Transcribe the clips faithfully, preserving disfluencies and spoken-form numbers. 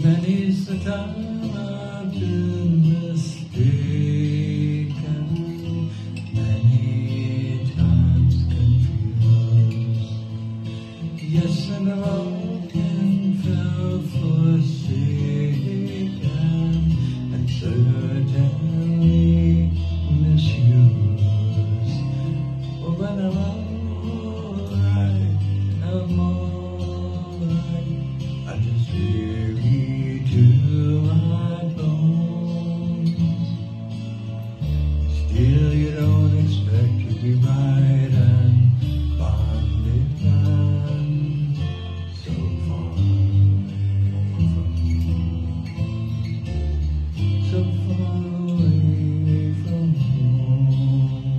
Many's the time I've been mistaken, many times confused. Yes, and I've often felt forsaken and certainly misused. Oh, but I'm alright, I'm alright. I just weary to my bones. Still you don't expect to be right and bonded and so far away from so far away from home.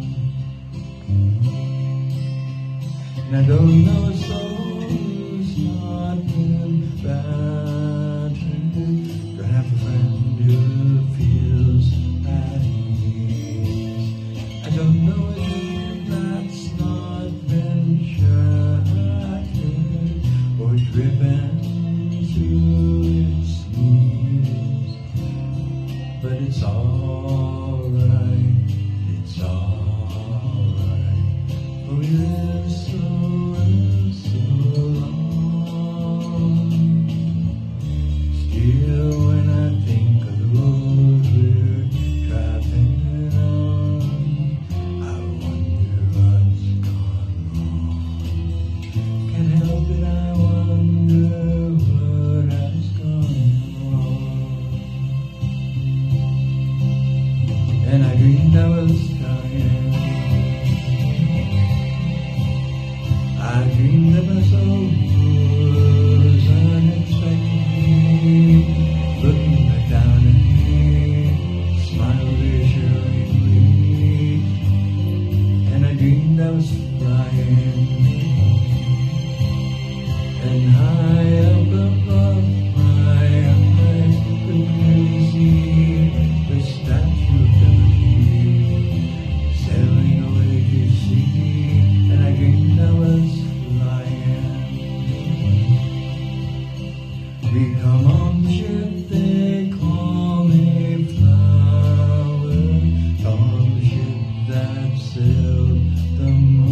And I don't know a soul who's not been battered. Don't have a friend who feels at ease. I don't know a dream that's not been shattered or driven through its knees. But it's alright, it's alright, for we live so and so long. Still, when I think of the road we're traveling on, I wonder what's gone wrong. Can't help it, I wonder what has gone wrong. And I dreamed I was dying. I dreamed that my soul was unexpected, looking back down at me, smiled reassuringly. And I dreamed I was flying, and high up above my eyes could clearly see the Statue of Liberty sailing away to sea. And I dreamed I was flying. We come on the ship, they call me flower, on the ship that sailed the